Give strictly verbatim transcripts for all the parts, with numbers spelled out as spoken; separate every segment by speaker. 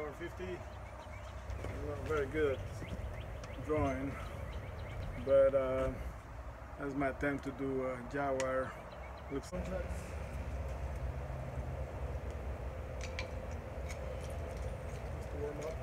Speaker 1: Jaguar fifty. I'm not very good at drawing, but uh, that's my attempt to do a Jaguar. Looks contracts. Just to warm up.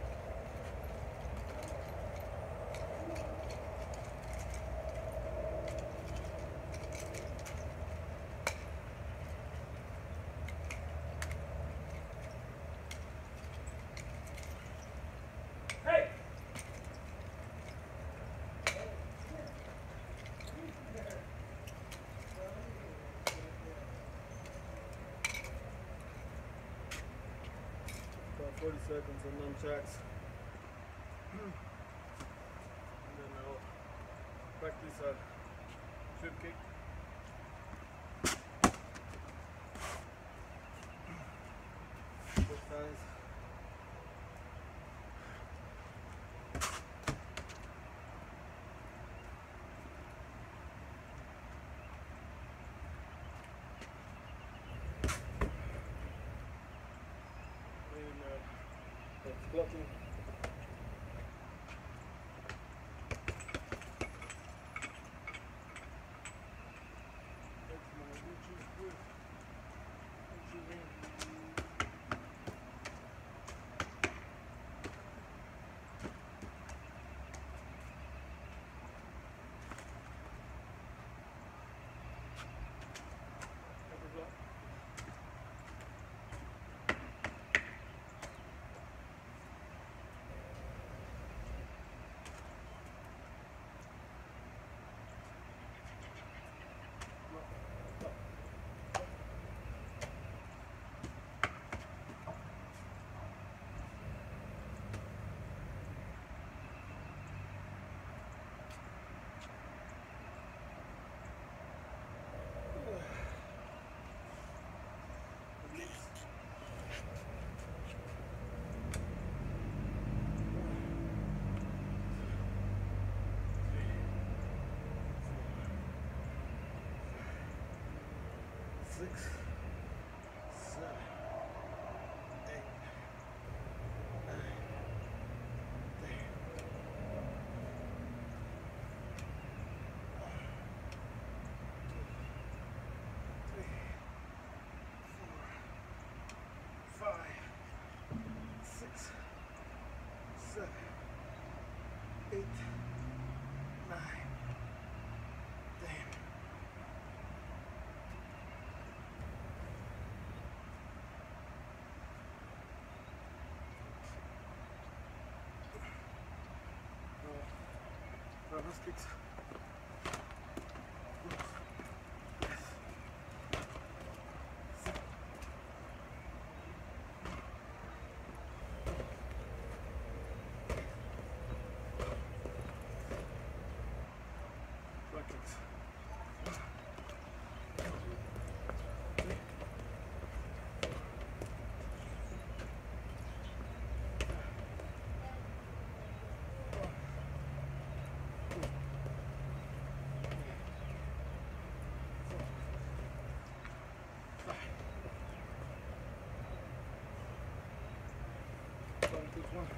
Speaker 1: About forty seconds on nunchucks. And then I'll practice a flip kick. Both sides. That's blocking. That's my Gucci with Gucci ring. Upper block. Six, seven, eight, nine, ten. One, two, three, four, five, six, seven, eight, nine, ten. Roundhouse kicks. Front kicks. Front kicks. One.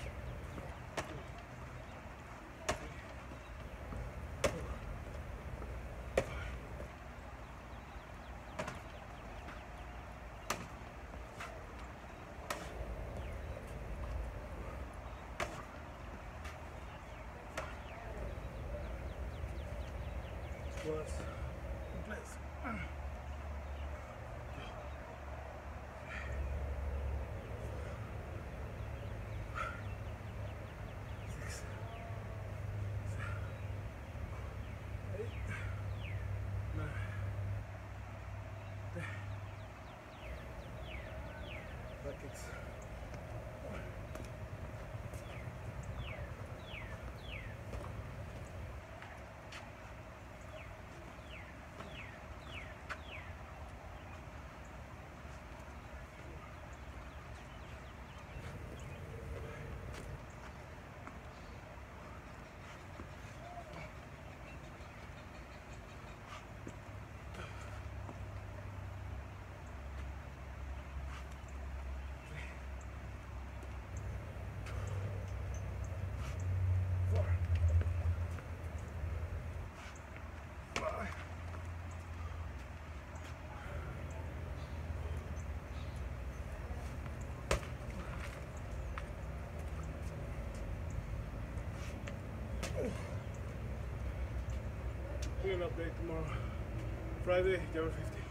Speaker 1: Squats in place. Six, seven, eight, nine, ten. Back kicks. Do an update tomorrow. Friday, Jaguar fifty.